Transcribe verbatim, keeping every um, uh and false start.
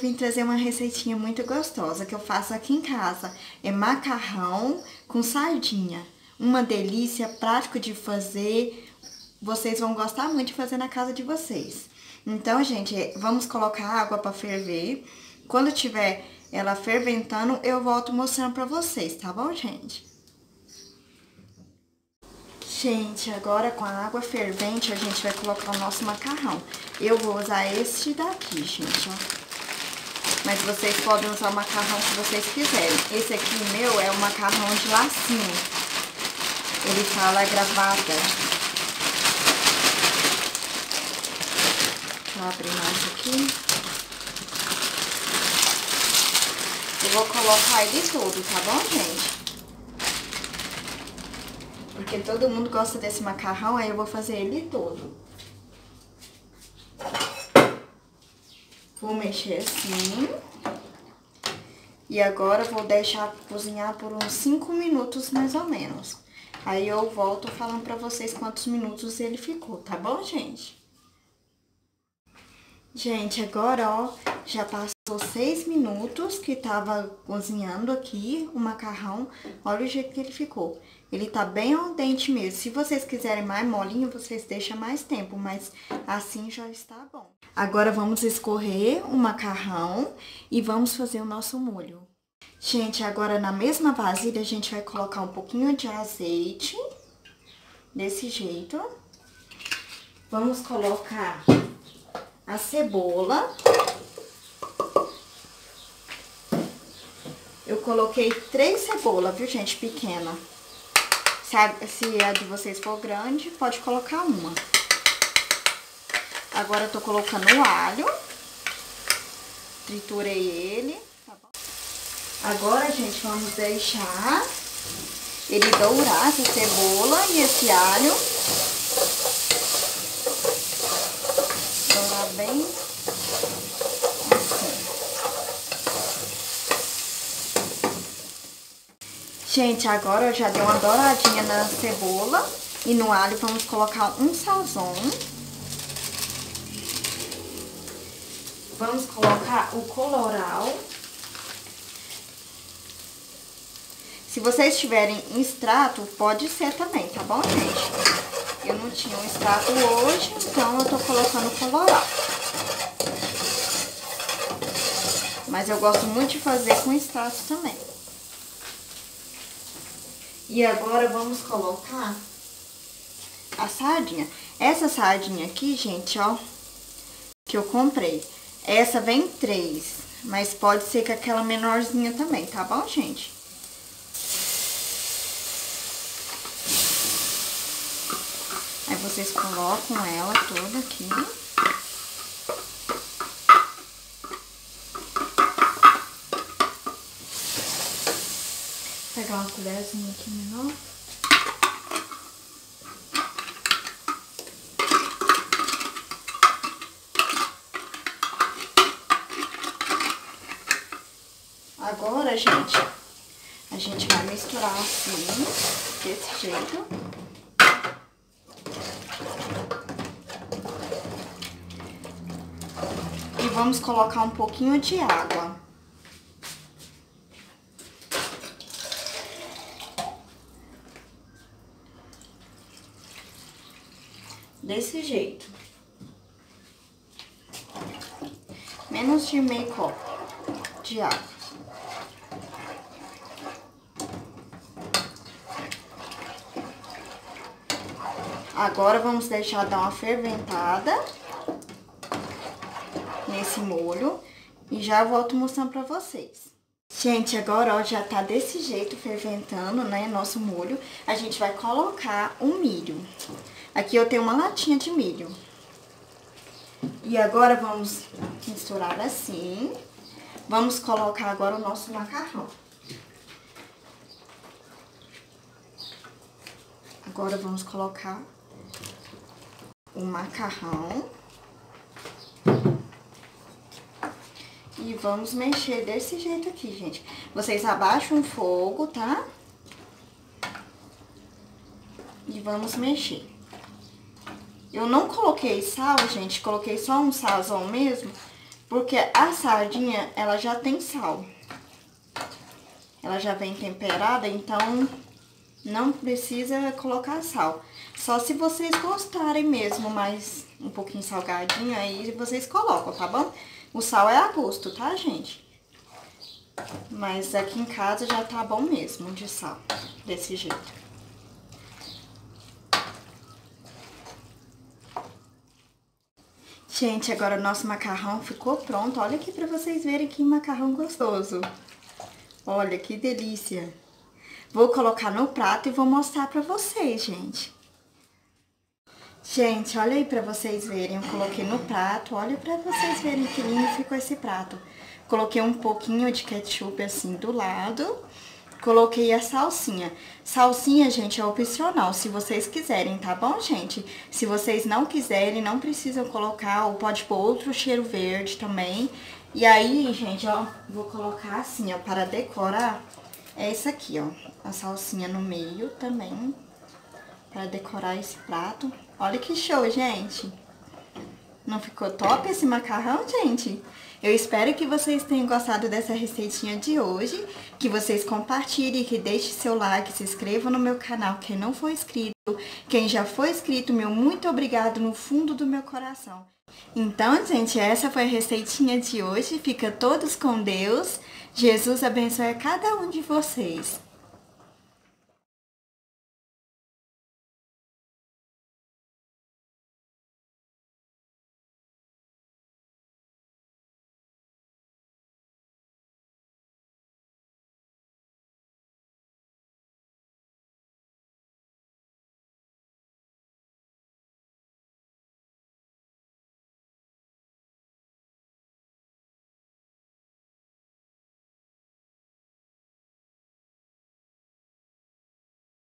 vim trazer uma receitinha muito gostosa que eu faço aqui em casa. É macarrão com sardinha. Uma delícia, prático de fazer. Vocês vão gostar muito de fazer na casa de vocês. Então, gente, vamos colocar água para ferver. Quando tiver ela ferventando, eu volto mostrando pra vocês, tá bom, gente? Gente, agora com a água fervente, a gente vai colocar o nosso macarrão. Eu vou usar este daqui, gente, ó. Mas vocês podem usar o macarrão que vocês quiserem. Esse aqui, meu, é o macarrão de lacinho. Ele fala gravata. Vou abrir mais aqui. Eu vou colocar ele todo, tá bom, gente? Porque todo mundo gosta desse macarrão, aí eu vou fazer ele todo. Vou mexer assim. E agora vou deixar cozinhar por uns cinco minutos mais ou menos. Aí eu volto falando pra vocês quantos minutos ele ficou, tá bom, gente? Gente, agora, ó, já passou seis minutos que tava cozinhando aqui o macarrão. Olha o jeito que ele ficou. Ele tá bem al dente mesmo. Se vocês quiserem mais molinho, vocês deixam mais tempo, mas assim já está bom. Agora vamos escorrer o macarrão e vamos fazer o nosso molho. Gente, agora na mesma vasilha a gente vai colocar um pouquinho de azeite, desse jeito. Vamos colocar a cebola. Eu coloquei três cebolas, viu, gente, pequena. Se a, se a de vocês for grande, pode colocar uma. Agora eu tô colocando o alho. Triturei ele. Tá bom? Agora, gente, vamos deixar ele dourar, essa cebola e esse alho. Dourar bem assim. Gente, agora eu já dei uma douradinha na cebola e no alho. Vamos colocar um sazon. Vamos colocar o colorau. Se vocês tiverem extrato, pode ser também, tá bom, gente? Eu não tinha um extrato hoje, então eu tô colocando colorau. Mas eu gosto muito de fazer com extrato também. E agora vamos colocar a sardinha. Essa sardinha aqui, gente, ó, que eu comprei. Essa vem três, mas pode ser com aquela menorzinha também, tá bom, gente? Aí vocês colocam ela toda aqui. Vou pegar uma colherzinha aqui menor. Agora, gente, a gente vai misturar assim, desse jeito. E vamos colocar um pouquinho de água. Desse jeito. Menos de meio copo de água. Agora vamos deixar dar uma ferventada nesse molho e já volto mostrando pra vocês. Gente, agora, ó, já tá desse jeito ferventando, né, nosso molho. A gente vai colocar o milho. Aqui eu tenho uma latinha de milho. E agora vamos misturar assim. Vamos colocar agora o nosso macarrão. Agora vamos colocar o macarrão. E vamos mexer desse jeito aqui, gente. Vocês abaixam o fogo, tá? E vamos mexer. Eu não coloquei sal, gente, coloquei só um sazon mesmo, Porque a sardinha, ela já tem sal. Ela já vem temperada, então não precisa colocar sal. Só se vocês gostarem mesmo, mais um pouquinho salgadinho, aí vocês colocam, tá bom? O sal é a gosto, tá, gente? Mas aqui em casa já tá bom mesmo de sal, desse jeito. Gente, agora o nosso macarrão ficou pronto. Olha aqui pra vocês verem que macarrão gostoso. Olha, que delícia. Vou colocar no prato e vou mostrar pra vocês, gente. Gente, olha aí pra vocês verem. Eu coloquei no prato. Olha pra vocês verem que lindo ficou esse prato. Coloquei um pouquinho de ketchup assim do lado. Coloquei a salsinha. Salsinha, gente, é opcional, se vocês quiserem, tá bom, gente? Se vocês não quiserem, não precisam colocar, ou pode pôr outro cheiro verde também. E aí, gente, ó, vou colocar assim, ó, para decorar, é esse aqui, ó. A salsinha no meio também, para decorar esse prato. Olha que show, gente! Não ficou top esse macarrão, gente? Eu espero que vocês tenham gostado dessa receitinha de hoje, que vocês compartilhem, que deixem seu like, se inscrevam no meu canal, quem não for inscrito. Quem já foi inscrito, meu muito obrigado no fundo do meu coração. Então, gente, essa foi a receitinha de hoje. Fica todos com Deus. Jesus abençoe a cada um de vocês.